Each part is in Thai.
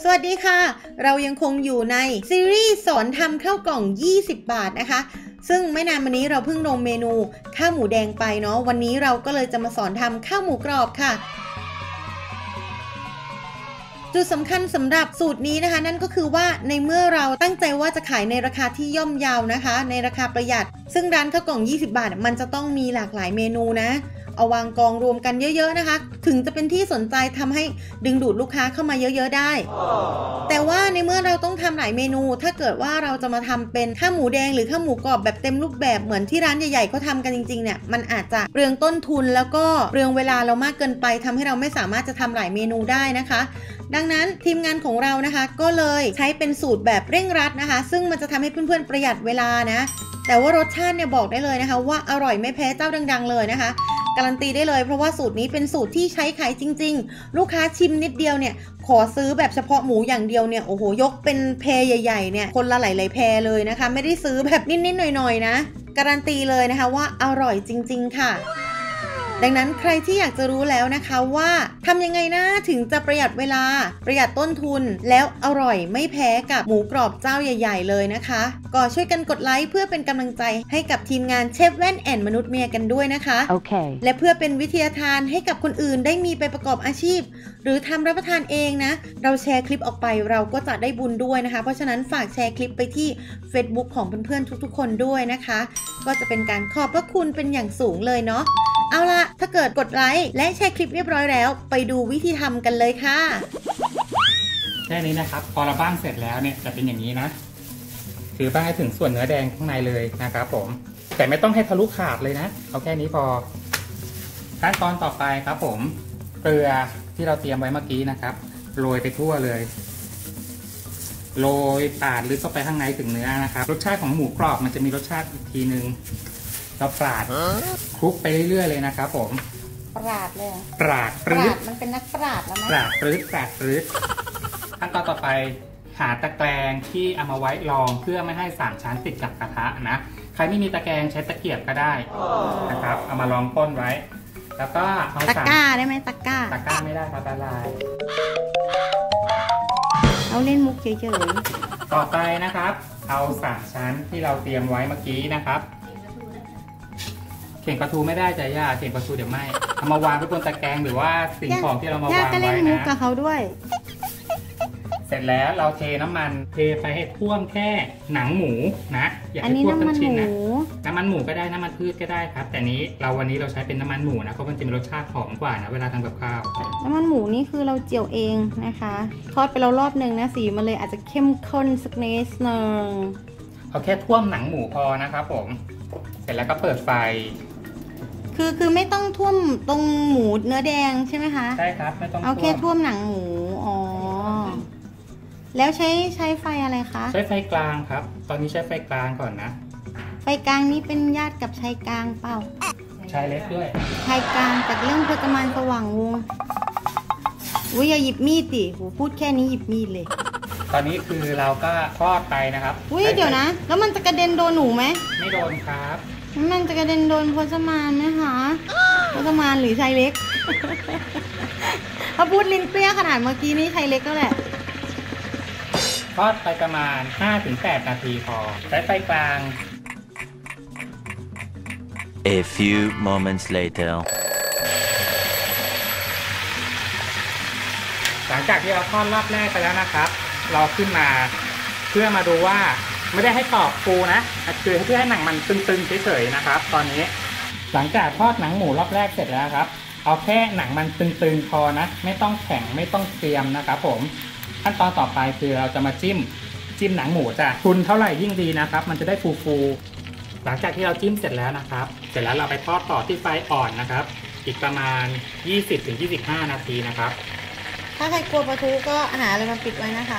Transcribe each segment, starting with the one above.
สวัสดีค่ะเรายังคงอยู่ในซีรีส์สอนทำข้าวกล่อง20 บาทนะคะซึ่งไม่นานมานี้เราเพิ่งลงเมนูข้าวหมูแดงไปเนาะวันนี้เราก็เลยจะมาสอนทำข้าวหมูกรอบค่ะจุดสำคัญสำหรับสูตรนี้นะคะนั่นก็คือว่าในเมื่อเราตั้งใจว่าจะขายในราคาที่ย่อมเยานะคะในราคาประหยัดซึ่งร้านข้าวกล่อง20 บาทมันจะต้องมีหลากหลายเมนูนะเอาวางกองรวมกันเยอะๆนะคะถึงจะเป็นที่สนใจทำให้ดึงดูดลูกค้าเข้ามาเยอะๆได้แต่ว่าในเมื่อเราต้องทำหลายเมนูถ้าเกิดว่าเราจะมาทำเป็นข้าวหมูแดงหรือข้าวหมูกรอบแบบเต็มรูปแบบเหมือนที่ร้านใหญ่ๆเขาทำกันจริงๆเนี่ยมันอาจจะเปลืองต้นทุนแล้วก็เปลืองเวลาเรามากเกินไปทำให้เราไม่สามารถจะทำหลายเมนูได้นะคะดังนั้นทีมงานของเรานะคะก็เลยใช้เป็นสูตรแบบเร่งรัดนะคะซึ่งมันจะทำให้เพื่อนๆประหยัดเวลานะแต่ว่ารสชาติเนี่ยบอกได้เลยนะคะว่าอร่อยไม่แพ้เจ้าดังๆเลยนะคะการันตีได้เลยเพราะว่าสูตรนี้เป็นสูตรที่ใช้ขายจริงๆลูกค้าชิมนิดเดียวเนี่ยขอซื้อแบบเฉพาะหมูอย่างเดียวเนี่ยโอ้โหยกเป็นแพรใหญ่ๆเนี่ยคนละหลายๆแพรเลยนะคะไม่ได้ซื้อแบบนิดๆหน่อยๆนะการันตีเลยนะคะว่าอร่อยจริงๆค่ะดังนั้นใครที่อยากจะรู้แล้วนะคะว่าทำยังไงนะถึงจะประหยัดเวลาประหยัดต้นทุนแล้วอร่อยไม่แพ้กับหมูกรอบเจ้าใหญ่ๆเลยนะคะก็ช่วยกันกดไลค์เพื่อเป็นกำลังใจให้กับทีมงานเชฟแว่นแอนมนุษย์เมียกันด้วยนะคะโอเคและเพื่อเป็นวิทยาทานให้กับคนอื่นได้มีไปประกอบอาชีพหรือทำรับประทานเองนะเราแชร์คลิปออกไปเราก็จะได้บุญด้วยนะคะเพราะฉะนั้นฝากแชร์คลิปไปที่ Facebook ของเพื่อนๆทุกๆคนด้วยนะคะก็จะเป็นการขอบพระคุณเป็นอย่างสูงเลยเนาะเอาล่ะถ้าเกิดกดไลค์และแชร์คลิปเรียบร้อยแล้วไปดูวิธีทำกันเลยค่ะแค่นี้นะครับพอเราบ้างเสร็จแล้วเนี่ยจะเป็นอย่างนี้นะถือบ้างให้ถึงส่วนเนื้อแดงข้างในเลยนะครับผมแต่ไม่ต้องให้ทะลุขาดเลยนะเอาแค่นี้พอขั้นตอนต่อไปครับผมเกลือที่เราเตรียมไว้เมื่อกี้นะครับโรยไปทั่วเลยโรยปาดลึกเข้าไปข้างในถึงเนื้อนะครับรสชาติของหมูกรอบมันจะมีรสชาติอีกทีนึงเราปาดคลุกไปเรื่อยๆเลยนะครับผมปาดเลยปาดปรื้ดมันเป็นนักปาดแล้วนะปาดปรื้ดปาดปรื้ดขั้นตอนต่อไปหาตะแกรงที่เอามาไว้รองเพื่อไม่ให้3ชั้นติดกับกระทะนะใครไม่มีตะแกรงใช้ตะเกียบก็ได้นะครับเอามารองก้นไว้แล้วก็เอาตะกร้าได้ไหมตะกร้าไม่ได้ครับละลายเอาเล่นมุกเฉยๆต่อไปนะครับเอา3ชั้นที่เราเตรียมไว้เมื่อกี้นะครับเข่งปลาทูไม่ได้จะยากเข่งปลาทูเดี๋ยวไม่เอามาวางไว้บนตะแกรงหรือว่าสิ่งของที่เรามาวางไว้นะเล่นมุกกับเขาด้วยเสร็จแล้วเราเทน้ำมันเทไปให้ท่วมแค่หนังหมูนะอย่าให้ท่วมทั้งชิ้นนะน้ำมันหมูก็ได้น้ำมันพืชก็ได้ครับแต่นี้วันนี้เราใช้เป็นน้ำมันหมูนะเพราะมันจะมีรสชาติหอมกว่านะเวลาทำกับข้าวน้ำมันหมูนี่คือเราเจียวเองนะคะทอดไปแล้วรอบหนึ่งนะสีมันเลยอาจจะเข้มข้นสักนิดนึงเอาแค่ท่วมหนังหมูพอนะครับผมเสร็จแล้วก็เปิดไฟคือไม่ต้องท่วมตรงหมูเนื้อแดงใช่ไหมคะใช่ครับไม่ต้องเอาแค่ท่วมหนังหมูอ๋อแล้วใช้ไฟอะไรคะใช้ไฟกลางครับตอนนี้ใช้ไฟกลางก่อนนะไฟกลางนี้เป็นญาติกับชายกลางเปล่าชายเล็กด้วยชายกลางจากเรื่องพกมานสว่างวงอุ้ยอย่าหยิบมีดดิโหพูดแค่นี้หยิบมีดเลยตอนนี้คือเราก็ทอดไปนะครับอุ้ยเดี๋ยวนะแล้วมันจะกระเด็นโดนหนูไหมไม่โดนครับมันจะกระเด็นโดนพจมานไหมคะพจมานหรือชายเล็กถ้าพูดลิ้นเปรี้ยขนาดเมื่อกี้นี่ชายเล็กก็แหละทอดไปประมาณ 5-8 นาทีพอใช้ไฟกลาง A few moments later หลังจากที่เราทอดรอบแรกไปแล้วนะครับเราขึ้นมาเพื่อมาดูว่าไม่ได้ให้กรอบฟูนะคือเพื่อให้หนังมันตึงๆเฉยๆนะครับตอนนี้หลังจากทอดหนังหมูรอบแรกเสร็จแล้วครับเอาแค่หนังมันตึงๆพอนะไม่ต้องแข็งไม่ต้องเกรียมนะครับผมขั้นตอนต่อไปคือเราจะมาจิ้มหนังหมูจ้ะทุนเท่าไหร่ยิ่งดีนะครับมันจะได้ฟูๆหลังจากที่เราจิ้มเสร็จแล้วนะครับเสร็จแล้วเราไปทอดต่อที่ไฟอ่อนนะครับอีกประมาณ 20-25 นาทีนะครับถ้าใครกลัวปลาทูก็หาอะไรมาปิดไว้นะคะ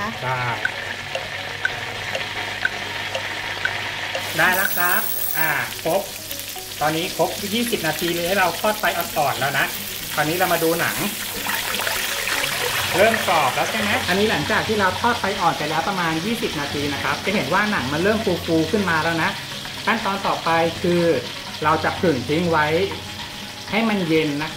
ได้แล้วครับครบตอนนี้ครบ20 นาทีเลยให้เราทอดไฟอ่อนๆแล้วนะตอนนี้เรามาดูหนังเริ่มกรอบแล้วใช่ไหมอันนี้หลังจากที่เราทอดไฟอ่อนไปแล้วประมาณ20 นาทีนะครับจะเห็นว่าหนังมันเริ่มฟูๆขึ้นมาแล้วนะขั้นตอนต่อไปคือเราจะผึ่งทิ้งไว้ให้มันเย็นนะครับ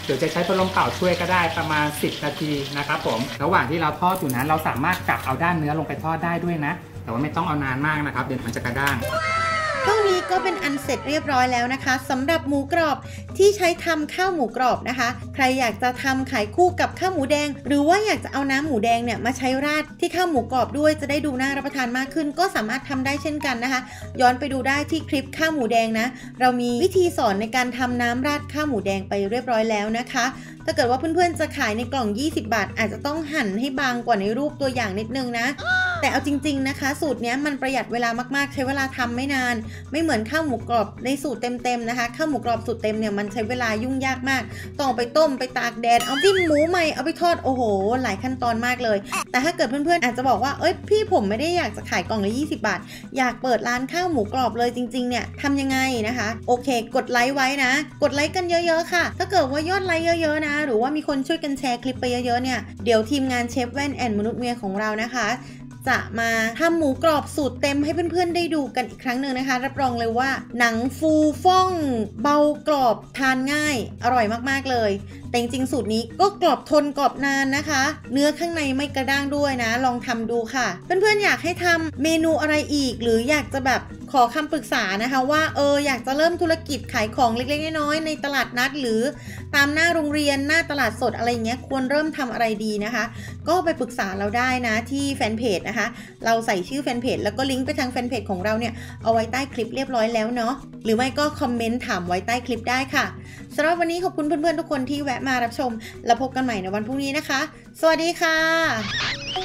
หรือจะใช้พัดลมเป่าช่วยก็ได้ประมาณ10 นาทีนะครับผมระหว่างที่เราทอดอยู่นั้นเราสามารถกลับเอาด้านเนื้อลงไปทอดได้ด้วยนะแต่ว่าไม่ต้องเอานานมากนะครับเดี๋ยวมันจะกระด้างเท่านี้ก็เป็นอันเสร็จเรียบร้อยแล้วนะคะสำหรับหมูกรอบที่ใช้ทำข้าวหมูกรอบนะคะใครอยากจะทำขายคู่กับข้าวหมูแดงหรือว่าอยากจะเอาน้ำหมูแดงเนี่ยมาใช้ราดที่ข้าวหมูกรอบด้วยจะได้ดูน่ารับประทานมากขึ้นก็สามารถทำได้เช่นกันนะคะย้อนไปดูได้ที่คลิปข้าวหมูแดงนะเรามีวิธีสอนในการทำน้ำราดข้าวหมูแดงไปเรียบร้อยแล้วนะคะถ้าเกิดว่าเพื่อนๆจะขายในกล่อง20 บาทอาจจะต้องหั่นให้บางกว่าในรูปตัวอย่างนิดนึงนะแต่เอาจริงๆนะคะสูตรนี้มันประหยัดเวลามากๆใช้เวลาทำไม่นานไม่เหมือนข้าวหมูกรอบในสูตรเต็มๆนะคะข้าวหมูกรอบสูตรเต็มเนี่ยมันใช้เวลายุ่งยากมากต้องไปต้มไปตากแดดเอาจิ้มหมูใหม่เอาไปทอดโอ้โหหลายขั้นตอนมากเลยแต่ถ้าเกิดเพื่อนๆอาจจะบอกว่าเอ้ยพี่ผมไม่ได้อยากจะขายกล่องละ20 บาทอยากเปิดร้านข้าวหมูกรอบเลยจริงๆเนี่ยทำยังไงนะคะโอเคกดไลค์ไว้นะกดไลค์กันเยอะๆค่ะถ้าเกิดว่ายอดไลค์เยอะๆนะหรือว่ามีคนช่วยกันแชร์คลิปไปเยอะๆเนี่ยเดี๋ยวทีมงานเชฟแว่นแอนมนุษย์เมียของเรานะคะจะมาทำหมูกรอบสูตรเต็มให้เพื่อนๆได้ดูกันอีกครั้งหนึ่งนะคะรับรองเลยว่าหนังฟูฟ่องเบากรอบทานง่ายอร่อยมากๆเลยแต่จริงๆสูตรนี้ก็กรอบทนกรอบนานนะคะเนื้อข้างในไม่กระด้างด้วยนะลองทำดูค่ะเพื่อนๆอยากให้ทำเมนูอะไรอีกหรืออยากจะแบบขอคำปรึกษานะคะว่าอยากจะเริ่มธุรกิจขายของเล็กๆน้อยๆในตลาดนัดหรือตามหน้าโรงเรียนหน้าตลาดสดอะไรเงี้ยควรเริ่มทำอะไรดีนะคะก็ไปปรึกษาเราได้นะที่แฟนเพจนะคะเราใส่ชื่อแฟนเพจแล้วก็ลิงก์ไปทางแฟนเพจของเราเนี่ยเอาไว้ใต้คลิปเรียบร้อยแล้วเนาะหรือไม่ก็คอมเมนต์ถามไว้ใต้คลิปได้ค่ะสำหรับวันนี้ขอบคุณเพื่อนๆทุกคนที่แวะมารับชมแล้วพบกันใหม่ในวันพรุ่งนี้นะคะสวัสดีค่ะ